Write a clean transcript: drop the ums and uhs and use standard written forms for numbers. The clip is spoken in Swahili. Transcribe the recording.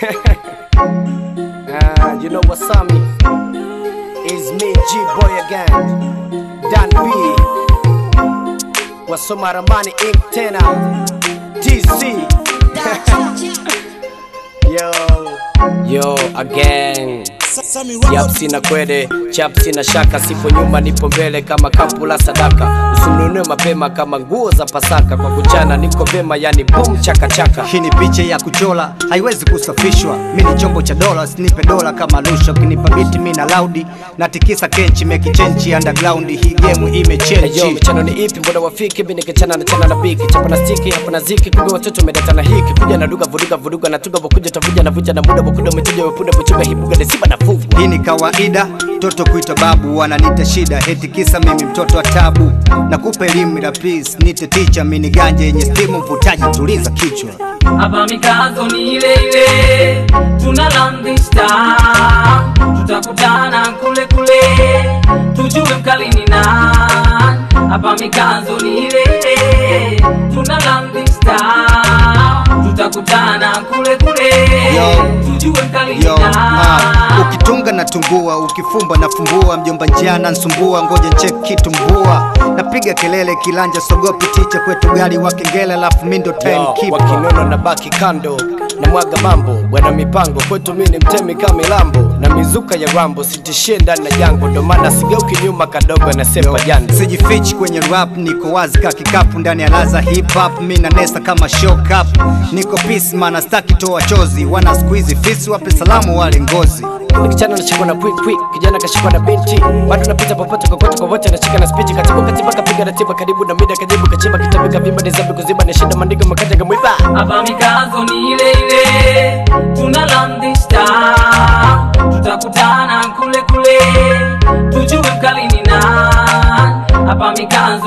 You know what's up, me? It's me, G-Boy again. Dan B. Wasoma Ramani Inc. tena DC. Yo again. Yap sina kwede, chap sina shaka. Sipo nyuma nipo mbele kama kapu la sadaka. Usinunue mapema kama nguo za Pasaka. Kwa kuchana niko vema yani boom chaka chaka. Hii ni picha ya kuchola, haiwezi kusafishwa. Mimi ni chombo cha dola, sinipe dola kama lusha. Ukinipa beat mimi na loudi, natikisa kenchi make change underground. Hii game imechange. Yo michano ni ipi mbona wafiki mimi nikichana na chana na biki. Chapa na stiki hapa na ziki kumbe watoto medatana hiki. Kuja na duga vuruga na tuga bokuja tavuja na vuja na muda bokuda umetuja wepunde buchuga hibuga desiba na fuvu. Hii ni kawaida, mtoto kuita babu, wananiita shida, heti kisa mimi mtoto wa tabu. Nakupa elimu ila please, nite teacher, mimi ni ganja yenye stimu mvutaji, tuliza kichwa. Hapa mikazo ni ile ile, tuna landing star. Tutakutana kule kule, tujue mkali ni nani. Hapa mikazo ni ile ile, tuna landing star. Tutakutana kule kule, tujue mkali ni nani. Ukitunga na tungua, ukifumba na fumbua. Mjomba njana nsumbua, ngoja ncheck kitumbua. Napiga kelele kilanja sogopi ticha, kwetu gari wa kengele alafu mindo time keep. Wakinono na baki kando na mwaga mambo, bwana mipango kwetu mimi ni mtemi kama lambo. Na mizuka ya Rambo sitishie ndani na jango, ndo maana sigeuki nyuma kadogo na sepa jando. Sijifichi kwenye rap, niko wazi ka kikapu ndani ya laza hip hop. Mimi na nesa kama shock up, niko peace maana staki toa chozi. Wana squeeze fisi wape salamu wale ngozi. Nikichana na shikwa na quick kijana kashikwa na binti. Bado napita popote kokote kwa wote na shika na speech. Katiba kapiga ratiba karibu na mida kajibu kachimba kitabika vimba nizabi kuziba ni shida mandika makata kamwiba. Hapa mikazo ni ile ile, tuna landing star. Tutakutana kule kule, tujue mkali ni nani. Hapa mikazo